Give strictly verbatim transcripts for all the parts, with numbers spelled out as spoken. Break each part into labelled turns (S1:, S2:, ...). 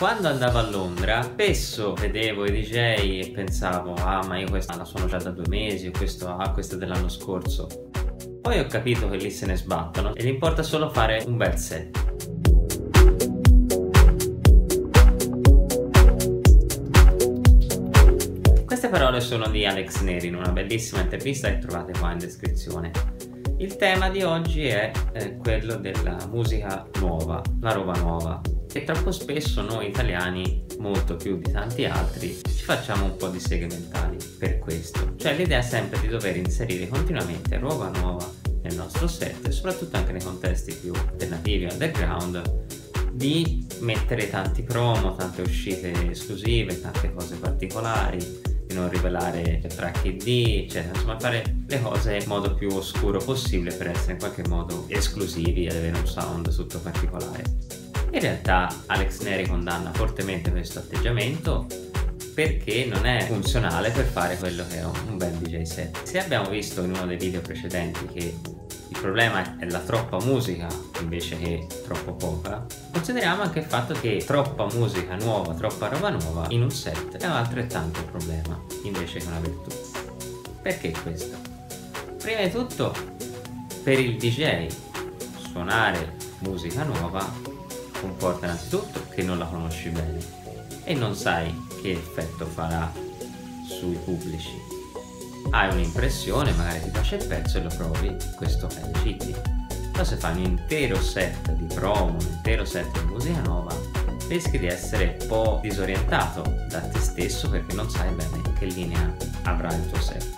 S1: Quando andavo a Londra spesso vedevo i D J e pensavo: ah, ma io questa la suono già da due mesi, o questo, ah, questa è dell'anno scorso. Poi ho capito che lì se ne sbattono e gli importa solo fare un bel set. Queste parole sono di Alex Neri in una bellissima intervista che trovate qua in descrizione. Il tema di oggi è eh, quello della musica nuova, la roba nuova. E troppo spesso noi italiani, molto più di tanti altri, ci facciamo un po' di seghe mentali per questo. Cioè l'idea è sempre di dover inserire continuamente roba nuova nel nostro set, e soprattutto anche nei contesti più alternativi, underground, di mettere tanti promo, tante uscite esclusive, tante cose particolari, di non rivelare track I D, eccetera. Insomma, fare le cose in modo più oscuro possibile per essere in qualche modo esclusivi ed avere un sound tutto particolare. In realtà Alex Neri condanna fortemente questo atteggiamento perché non è funzionale per fare quello che è un bel D J set. Se abbiamo visto in uno dei video precedenti che il problema è la troppa musica invece che troppo poca, consideriamo anche il fatto che troppa musica nuova, troppa roba nuova in un set è altrettanto un problema invece che una virtù. Perché questo? Prima di tutto, per il D J suonare musica nuova comporta innanzitutto che non la conosci bene e non sai che effetto farà sui pubblici. Hai un'impressione, magari ti piace il pezzo e lo provi, questo è legittimo. Però se fai un intero set di promo, un intero set di musica nuova, rischi di essere un po' disorientato da te stesso perché non sai bene che linea avrà il tuo set.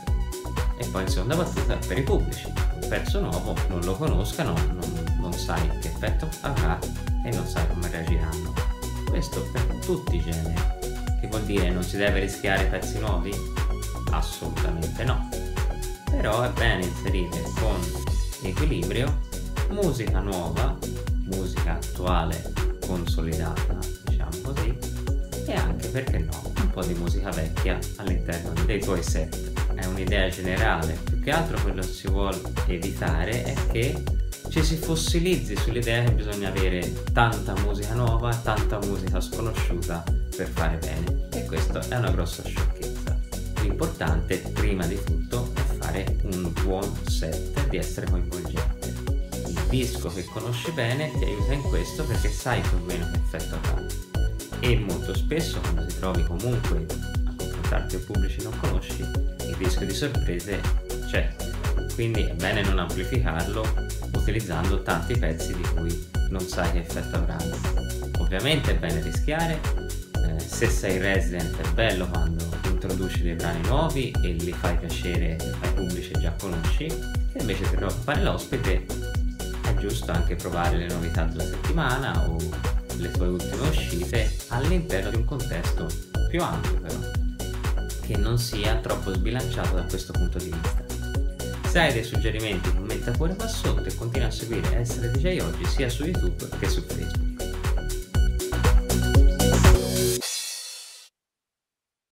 S1: E poi in seconda battuta, per i pubblici, un pezzo nuovo non lo conoscano, non, non sai che effetto avrà e non sai come reagiranno. Questo per tutti i generi. Che vuol dire non si deve rischiare pezzi nuovi? Assolutamente no. Però è bene inserire con equilibrio musica nuova, musica attuale, consolidata, diciamo così, e anche, perché no, un po' di musica vecchia all'interno dei tuoi set. È un'idea generale. Più che altro quello che si vuole evitare è che ci si fossilizzi sull'idea che bisogna avere tanta musica nuova, tanta musica sconosciuta per fare bene, e questa è una grossa sciocchezza. L'importante prima di tutto è fare un buon set e di essere coinvolgente. Il disco che conosci bene ti aiuta in questo perché sai più o meno che effetto avrà, e molto spesso quando ti trovi comunque a confrontarti con pubblici non conosci, il rischio di sorprese c'è, quindi è bene non amplificarlo utilizzando tanti pezzi di cui non sai che effetto avranno. Ovviamente è bene rischiare, eh, se sei resident è bello quando introduci dei brani nuovi e li fai piacere ai pubblici che già conosci, e invece per fare l'ospite è giusto anche provare le novità della settimana o le tue ultime uscite all'interno di un contesto più ampio, però che non sia troppo sbilanciato da questo punto di vista. Se hai dei suggerimenti commenta pure qua sotto e continua a seguire Essere D J Oggi sia su YouTube che su Facebook.